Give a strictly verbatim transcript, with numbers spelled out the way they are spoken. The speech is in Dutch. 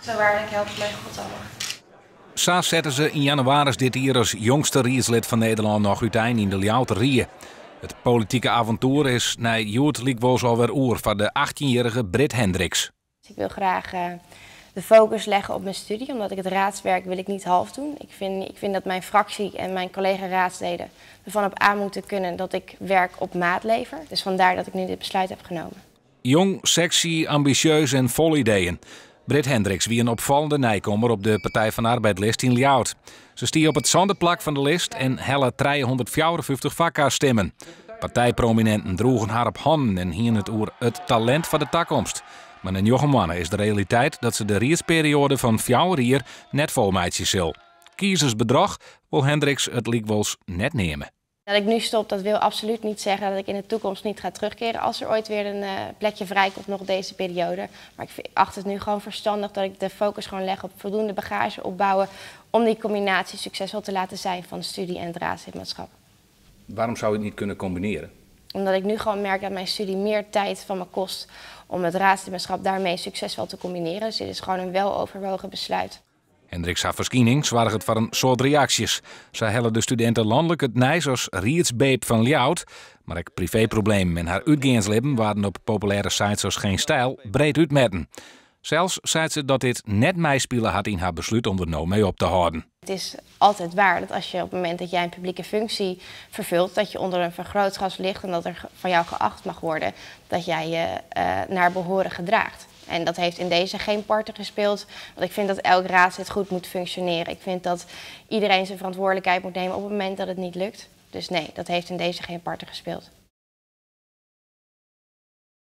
Zo waarlijk helpt mij God allemaal. Zo zetten ze in januari dit jaar als jongste raadslid van Nederland nog uiteen in de Ljouwte Rie. Het politieke avontuur is na Joert Liekwols alweer oer van de achttienjarige Britt Hendricks. Ik wil graag uh, de focus leggen op mijn studie, omdat ik het raadswerk wil ik niet half doen. Ik vind, ik vind dat mijn fractie en mijn collega-raadsleden ervan op aan moeten kunnen dat ik werk op maat lever. Dus vandaar dat ik nu dit besluit heb genomen. Jong, sexy, ambitieus en vol ideeën. Britt Hendricks wie een opvallende nijkomer op de Partij van Arbeid-list in Ljouwt. Ze stier op het zandenplak van de list en helle driehonderdvijfenvijftig vakka's stemmen. Partijprominenten droegen haar op handen en hien het oer het talent van de toekomst. Maar in jonge mannen is de realiteit dat ze de rietsperiode van vier jaar net volmeidjes zal. Kiezersbedrag wil Hendricks het Liekwols net nemen. Dat ik nu stop, dat wil absoluut niet zeggen dat ik in de toekomst niet ga terugkeren als er ooit weer een uh, plekje vrijkomt nog deze periode. Maar ik acht het nu gewoon verstandig dat ik de focus gewoon leg op voldoende bagage opbouwen om die combinatie succesvol te laten zijn van studie en het raadslidmaatschap. Waarom zou je het niet kunnen combineren? Omdat ik nu gewoon merk dat mijn studie meer tijd van me kost om het raadslidmaatschap daarmee succesvol te combineren. Dus dit is gewoon een weloverwogen besluit. Hendricks haar verschijning zwaar het voor een soort reacties. Zij hellen de studenten landelijk het nijs als rietsbeep van Ljouwt. Maar ook privéproblemen en haar uitgaansleven waren op populaire sites als Geen Stijl breed uitmetten. Zelfs zei ze dat dit net meespelen had in haar besluit om er nou mee op te houden. Het is altijd waar dat als je op het moment dat jij een publieke functie vervult, dat je onder een vergrootglas ligt en dat er van jou geacht mag worden dat jij je uh, naar behoren gedraagt. En dat heeft in deze geen parten gespeeld, want ik vind dat elk raadslid goed moet functioneren. Ik vind dat iedereen zijn verantwoordelijkheid moet nemen op het moment dat het niet lukt. Dus nee, dat heeft in deze geen parten gespeeld.